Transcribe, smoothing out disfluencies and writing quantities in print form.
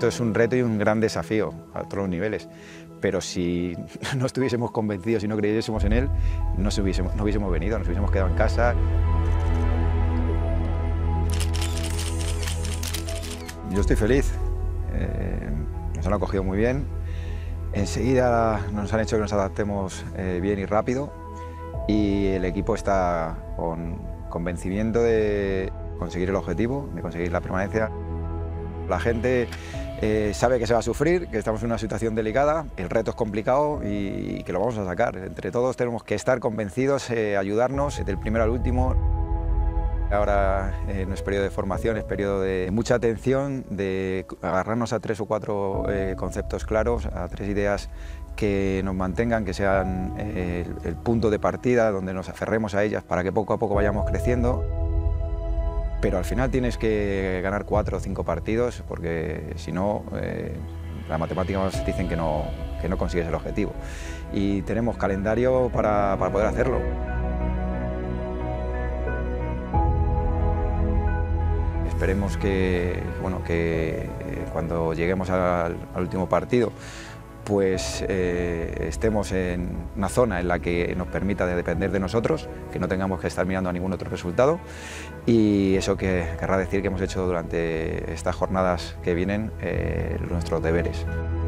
Esto es un reto y un gran desafío a todos los niveles, pero si no estuviésemos convencidos y no creyésemos en él, no hubiésemos venido, nos hubiésemos quedado en casa. Yo estoy feliz, nos han acogido muy bien, enseguida nos han hecho que nos adaptemos bien y rápido, y el equipo está con convencimiento de conseguir el objetivo, de conseguir la permanencia. La gente sabe que se va a sufrir, que estamos en una situación delicada, el reto es complicado y que lo vamos a sacar. Entre todos tenemos que estar convencidos, ayudarnos del primero al último. Ahora no es periodo de formación, es periodo de mucha atención, de agarrarnos a 3 o 4 conceptos claros, a 3 ideas que nos mantengan, que sean el punto de partida, donde nos aferremos a ellas para que poco a poco vayamos creciendo. Pero al final tienes que ganar 4 o 5 partidos, porque si no, las matemáticas dicen que no consigues el objetivo. Y tenemos calendario para poder hacerlo. Esperemos que cuando lleguemos al último partido, pues estemos en una zona en la que nos permita depender de nosotros, que no tengamos que estar mirando a ningún otro resultado, y eso querrá decir que hemos hecho durante estas jornadas que vienen nuestros deberes.